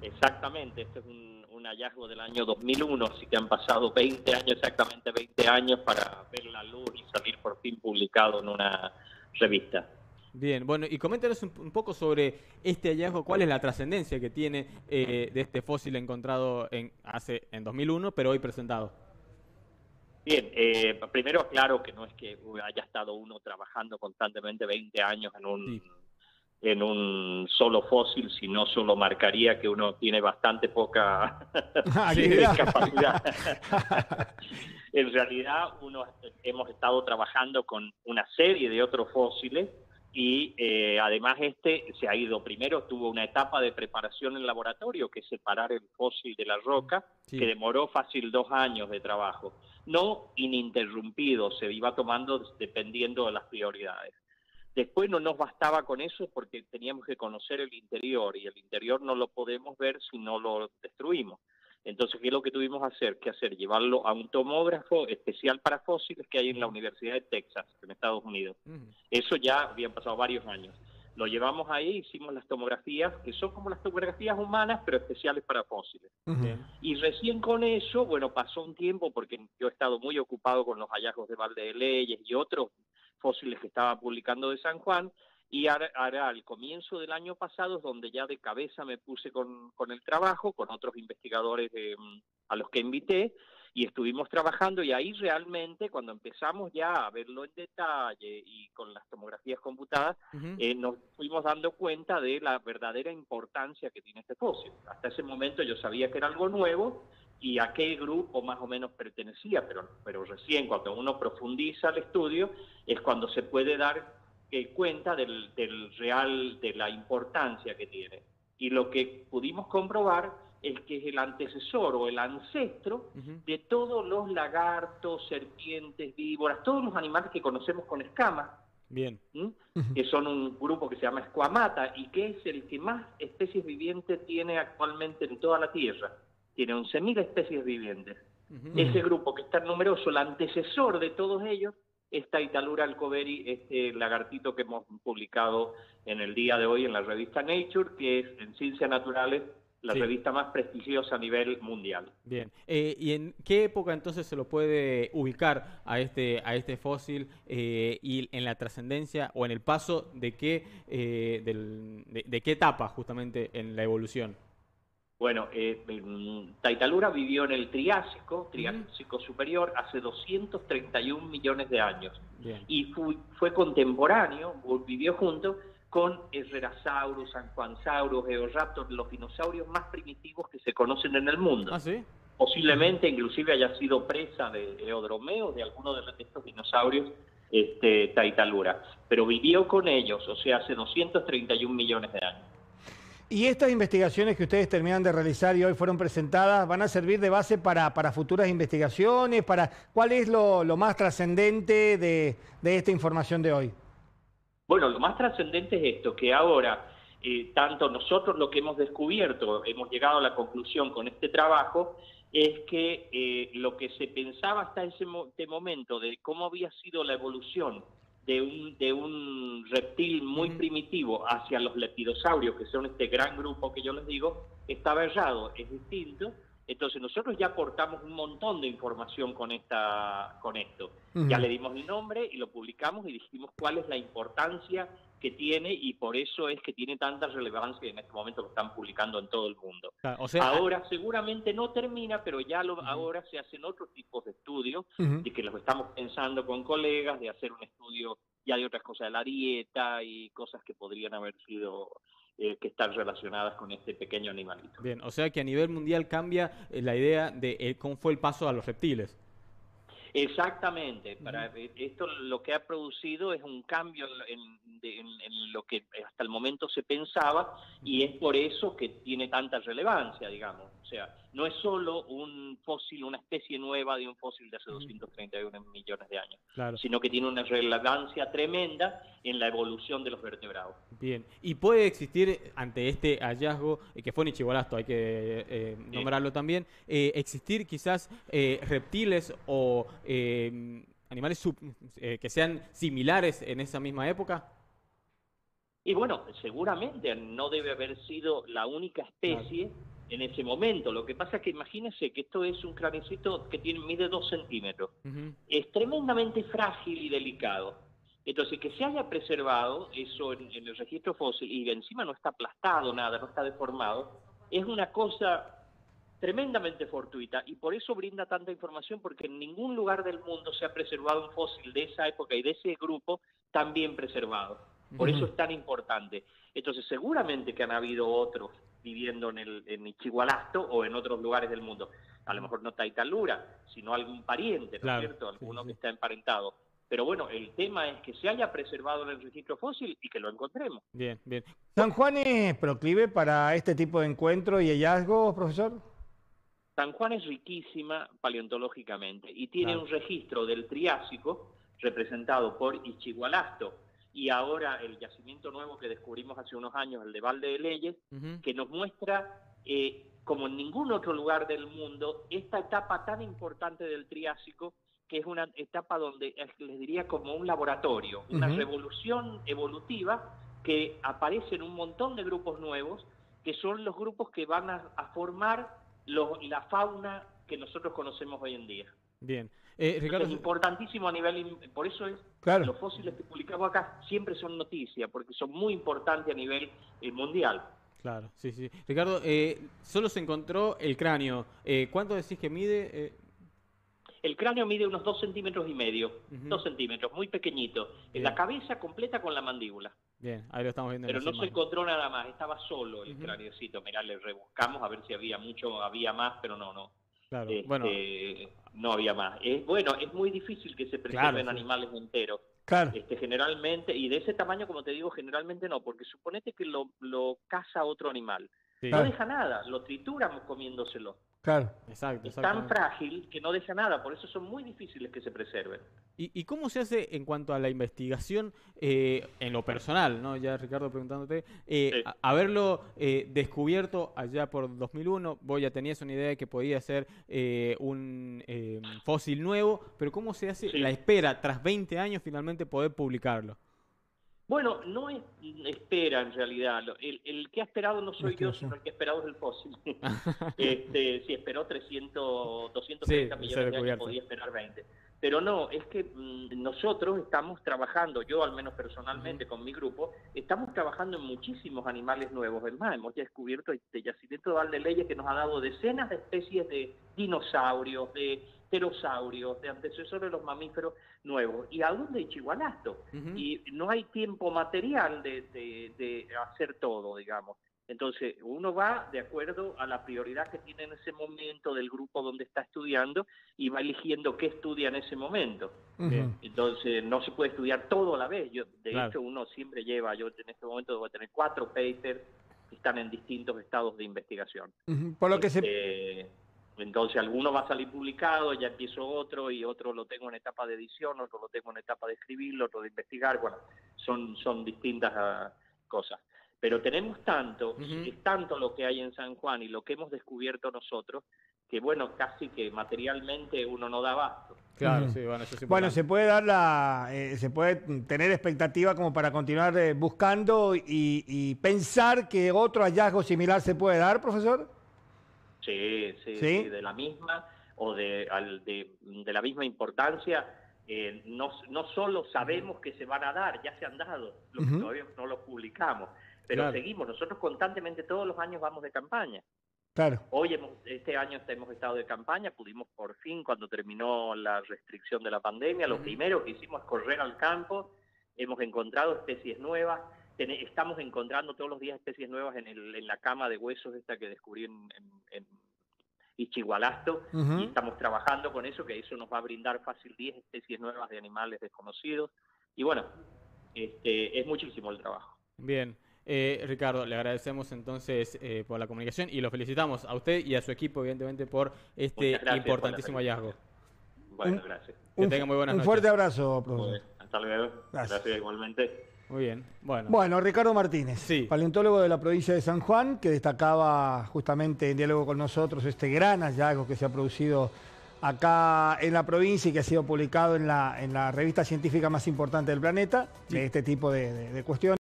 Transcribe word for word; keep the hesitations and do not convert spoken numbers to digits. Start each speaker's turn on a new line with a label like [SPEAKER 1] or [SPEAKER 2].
[SPEAKER 1] exactamente, este es un, un hallazgo del año dos mil uno, así que han pasado veinte años, exactamente veinte años para ver la luz y salir por fin publicado en una revista.
[SPEAKER 2] Bien, bueno, y coméntanos un, un poco sobre este hallazgo, cuál es la trascendencia que tiene eh, de este fósil encontrado en, hace, en dos mil uno, pero hoy presentado.
[SPEAKER 1] Bien, eh, primero aclaro que no es que haya estado uno trabajando constantemente veinte años en un,
[SPEAKER 2] Sí.
[SPEAKER 1] en un solo fósil, sino solo marcaría que uno tiene bastante poca capacidad. En realidad, uno hemos estado trabajando con una serie de otros fósiles y eh, además este se ha ido, primero tuvo una etapa de preparación en laboratorio, que es separar el fósil de la roca,
[SPEAKER 2] Sí.
[SPEAKER 1] que demoró fácil dos años de trabajo. No ininterrumpido, se iba tomando dependiendo de las prioridades. Después no nos bastaba con eso porque teníamos que conocer el interior y el interior no lo podemos ver si no lo destruimos. Entonces, ¿qué es lo que tuvimos que hacer? ¿Qué hacer? Llevarlo a un tomógrafo especial para fósiles que hay en la Universidad de Texas, en Estados Unidos. Uh-huh. Eso ya habían pasado varios años. Lo llevamos ahí, hicimos las tomografías, que son como las tomografías humanas, pero especiales para fósiles. Uh-huh. Y recién con eso, bueno, pasó un tiempo, porque yo he estado muy ocupado con los hallazgos de Valde de Leyes y otros fósiles que estaba publicando de San Juan, y ahora, ahora al comienzo del año pasado es donde ya de cabeza me puse con, con el trabajo, con otros investigadores eh, a los que invité, y estuvimos trabajando, y ahí realmente cuando empezamos ya a verlo en detalle y con las tomografías computadas, uh-huh. eh, nos fuimos dando cuenta de la verdadera importancia que tiene este fósil. Hasta ese momento yo sabía que era algo nuevo y a qué grupo más o menos pertenecía, pero, pero recién cuando uno profundiza el estudio es cuando se puede dar eh, cuenta del, del real, de la importancia que tiene. Y lo que pudimos comprobar es que es el antecesor o el ancestro uh-huh. de todos los lagartos, serpientes, víboras, todos los animales que conocemos con escamas.
[SPEAKER 2] Bien.
[SPEAKER 1] ¿Mm? Uh-huh. Que son un grupo que se llama Squamata y que es el que más especies vivientes tiene actualmente en toda la Tierra. Tiene once mil especies vivientes. Uh-huh. Ese grupo que es tan numeroso, el antecesor de todos ellos, es Taitalura alcoveri, este lagartito que hemos publicado en el día de hoy en la revista Nature, que es en Ciencias Naturales la sí. revista más prestigiosa a nivel mundial.
[SPEAKER 2] Bien. Eh, ¿Y en qué época entonces se lo puede ubicar a este, a este fósil eh, y en la trascendencia o en el paso de qué, eh, del, de, de qué etapa justamente en la evolución?
[SPEAKER 1] Bueno, eh, Taitalura vivió en el Triásico, Triásico uh-huh. superior, hace doscientos treinta y un millones de años.
[SPEAKER 2] Bien.
[SPEAKER 1] Y fue, fue contemporáneo, vivió junto con Herrerasaurus, Sanjuansaurus, Eoraptor, los dinosaurios más primitivos que se conocen en el mundo.
[SPEAKER 2] ¿Ah, sí?
[SPEAKER 1] Posiblemente, inclusive, haya sido presa de Eodromeos, de alguno de estos dinosaurios, este, Taitalura. Pero vivió con ellos, o sea, hace doscientos treinta y un millones de años.
[SPEAKER 3] ¿Y estas investigaciones que ustedes terminan de realizar y hoy fueron presentadas van a servir de base para, para futuras investigaciones? Para, ¿cuál es lo, lo más trascendente de, de esta información de hoy?
[SPEAKER 1] Bueno, lo más trascendente es esto, que ahora, eh, tanto nosotros lo que hemos descubierto, hemos llegado a la conclusión con este trabajo, es que eh, lo que se pensaba hasta ese mo este momento de cómo había sido la evolución de un, de un reptil muy uh-huh. primitivo hacia los lepidosauриos, que son este gran grupo que yo les digo, estaba errado, es distinto. Entonces nosotros ya aportamos un montón de información con, esta, con esto. Uh-huh. Ya le dimos el nombre y lo publicamos y dijimos cuál es la importancia que tiene y por eso es que tiene tanta relevancia y en este momento lo están publicando en todo el mundo.
[SPEAKER 2] Claro, o sea,
[SPEAKER 1] ahora seguramente no termina, pero ya lo, uh-huh. ahora se hacen otros tipos de estudios, uh-huh. de que los estamos pensando con colegas, de hacer un estudio ya de otras cosas de la dieta y cosas que podrían haber sido... Eh, que están relacionadas con este pequeño animalito.
[SPEAKER 2] Bien, o sea que a nivel mundial cambia eh, la idea de eh, cómo fue el paso a los reptiles.
[SPEAKER 1] Exactamente. Para uh-huh. esto lo que ha producido es un cambio en, en, en lo que hasta el momento se pensaba y es por eso que tiene tanta relevancia, digamos. O sea, no es solo un fósil, una especie nueva de un fósil de hace uh-huh. doscientos treinta y un millones de años,
[SPEAKER 2] claro.
[SPEAKER 1] sino que tiene una relevancia tremenda en la evolución de los vertebrados.
[SPEAKER 2] Bien. ¿Y puede existir ante este hallazgo, eh, que fue en Ichigualasto, hay que eh, nombrarlo sí. también, eh, existir quizás eh, reptiles o eh, animales sub, eh, que sean similares en esa misma época?
[SPEAKER 1] Y bueno, seguramente no debe haber sido la única especie, claro. en ese momento. Lo que pasa es que imagínense que esto es un craneocito que tiene, mide dos centímetros. Uh-huh. Es tremendamente frágil y delicado. Entonces, que se haya preservado eso en, en el registro fósil y encima no está aplastado nada, no está deformado, es una cosa tremendamente fortuita y por eso brinda tanta información, porque en ningún lugar del mundo se ha preservado un fósil de esa época y de ese grupo tan bien preservado. Por uh-huh. eso es tan importante. Entonces, seguramente que han habido otros viviendo en el en Ischigualasto o en otros lugares del mundo. A lo mejor no Taitalura, sino algún pariente, ¿no
[SPEAKER 2] claro,
[SPEAKER 1] es cierto? Alguno
[SPEAKER 2] sí,
[SPEAKER 1] que
[SPEAKER 2] sí.
[SPEAKER 1] está emparentado. Pero bueno, el tema es que se haya preservado en el registro fósil y que lo encontremos.
[SPEAKER 2] Bien, bien.
[SPEAKER 3] ¿San Juan es proclive para este tipo de encuentros y hallazgos, profesor?
[SPEAKER 1] San Juan es riquísima paleontológicamente y tiene
[SPEAKER 2] claro.
[SPEAKER 1] un registro del Triásico representado por Ischigualasto y ahora el yacimiento nuevo que descubrimos hace unos años, el de Valde de Leyes, uh-huh. que nos muestra, eh, como en ningún otro lugar del mundo, esta etapa tan importante del Triásico, que es una etapa donde les diría como un laboratorio, una uh-huh. revolución evolutiva que aparece en un montón de grupos nuevos, que son los grupos que van a, a formar los, la fauna que nosotros conocemos hoy en día.
[SPEAKER 2] Bien. Eh, Ricardo...
[SPEAKER 1] Es importantísimo a nivel, por eso es,
[SPEAKER 3] claro.
[SPEAKER 1] los fósiles que publicamos acá siempre son noticias, porque son muy importantes a nivel eh, mundial.
[SPEAKER 2] Claro, sí, sí. Ricardo, eh, solo se encontró el cráneo. Eh, ¿Cuánto decís que mide? Eh...
[SPEAKER 1] El cráneo mide unos dos centímetros y medio, uh-huh. dos centímetros, muy pequeñito. En la cabeza completa con la mandíbula.
[SPEAKER 2] Bien, ahí lo estamos viendo.
[SPEAKER 1] Pero
[SPEAKER 2] en
[SPEAKER 1] no
[SPEAKER 2] se
[SPEAKER 1] imagen. encontró nada más, estaba solo el uh-huh. cráneocito. Mirá, le rebuscamos a ver si había mucho, había más, pero no, no.
[SPEAKER 2] Claro,
[SPEAKER 1] este,
[SPEAKER 2] bueno.
[SPEAKER 1] No había más. Es, bueno, es muy difícil que se preserven
[SPEAKER 2] claro, sí.
[SPEAKER 1] animales enteros.
[SPEAKER 3] Claro.
[SPEAKER 1] Este, generalmente, y de ese tamaño, como te digo, generalmente no, porque suponete que lo, lo caza otro animal. Sí. No deja nada, lo trituran comiéndoselo.
[SPEAKER 3] Claro.
[SPEAKER 2] Exacto,
[SPEAKER 1] es tan frágil que no deja nada, por eso son muy difíciles que se preserven.
[SPEAKER 2] ¿Y, y cómo se hace en cuanto a la investigación eh, en lo personal, ¿no? Ya Ricardo preguntándote, eh, sí. a, haberlo eh, descubierto allá por dos mil uno, vos ya tenías una idea de que podía ser eh, un eh, fósil nuevo, pero ¿cómo se hace sí. la espera tras veinte años finalmente poder publicarlo?
[SPEAKER 1] Bueno, no es espera en realidad. El, el que ha esperado no soy yo, sino el que ha esperado es el fósil. este, sí, esperó trescientos, doscientos treinta sí, millones de años, podía esperar veinte. Pero no, es que mmm, nosotros estamos trabajando, yo al menos personalmente uh-huh. con mi grupo, estamos trabajando en muchísimos animales nuevos. Es más, hemos ya descubierto este yacimiento de Valde de Leyes que nos ha dado decenas de especies de dinosaurios, de pterosaurios, de antecesores de los mamíferos nuevos, y aún de Ischigualasto. Uh-huh. Y no hay tiempo material de, de, de hacer todo, digamos. Entonces, uno va de acuerdo a la prioridad que tiene en ese momento del grupo donde está estudiando y va eligiendo qué estudia en ese momento. Uh-huh. Entonces, no se puede estudiar todo a la vez. Yo, de claro. hecho, uno siempre lleva, yo en este momento debo tener cuatro papers que están en distintos estados de investigación.
[SPEAKER 3] Uh-huh. Por lo que
[SPEAKER 1] este,
[SPEAKER 3] se...
[SPEAKER 1] Entonces, alguno va a salir publicado, ya empiezo otro, y otro lo tengo en etapa de edición, otro lo tengo en etapa de escribirlo, otro de investigar. Bueno, son, son distintas uh, cosas. Pero tenemos tanto, uh-huh. es tanto lo que hay en San Juan y lo que hemos descubierto nosotros, que bueno, casi que materialmente uno no da abasto.
[SPEAKER 2] Claro, uh-huh. sí, bueno, eso es
[SPEAKER 3] bueno, se puede dar la, eh, se puede tener expectativa como para continuar eh, buscando y, y pensar que otro hallazgo similar se puede dar, profesor.
[SPEAKER 1] Sí, sí,
[SPEAKER 3] sí,
[SPEAKER 1] sí de la misma o de, al, de, de la misma importancia. Eh, no, no solo sabemos que se van a dar, ya se han dado, lo que uh-huh. todavía no los publicamos, pero claro. seguimos, nosotros constantemente todos los años vamos de campaña.
[SPEAKER 3] Claro.
[SPEAKER 1] Hoy hemos, este año hemos estado de campaña, pudimos por fin, cuando terminó la restricción de la pandemia, uh-huh. lo primero que hicimos es correr al campo, hemos encontrado especies nuevas, ten, estamos encontrando todos los días especies nuevas en, el, en la cama de huesos esta que descubrí en, en, en Ischigualasto, uh-huh. y estamos trabajando con eso, que eso nos va a brindar fácil diez especies nuevas de animales desconocidos, y bueno, este, es muchísimo el trabajo.
[SPEAKER 2] Bien. Eh, Ricardo, le agradecemos entonces eh, por la comunicación y lo felicitamos a usted y a su equipo, evidentemente, por este importantísimo hallazgo.
[SPEAKER 1] Bueno, gracias.
[SPEAKER 2] Que tenga muy buenas
[SPEAKER 3] noches. Un fuerte abrazo, profesor.
[SPEAKER 1] Hasta luego. Gracias. Gracias igualmente.
[SPEAKER 2] Muy bien. Bueno,
[SPEAKER 3] bueno Ricardo Martínez,
[SPEAKER 2] sí.
[SPEAKER 3] paleontólogo de la provincia de San Juan, que destacaba justamente en diálogo con nosotros este gran hallazgo que se ha producido acá en la provincia y que ha sido publicado en la, en la revista científica más importante del planeta, sí. de este tipo de, de, de cuestiones.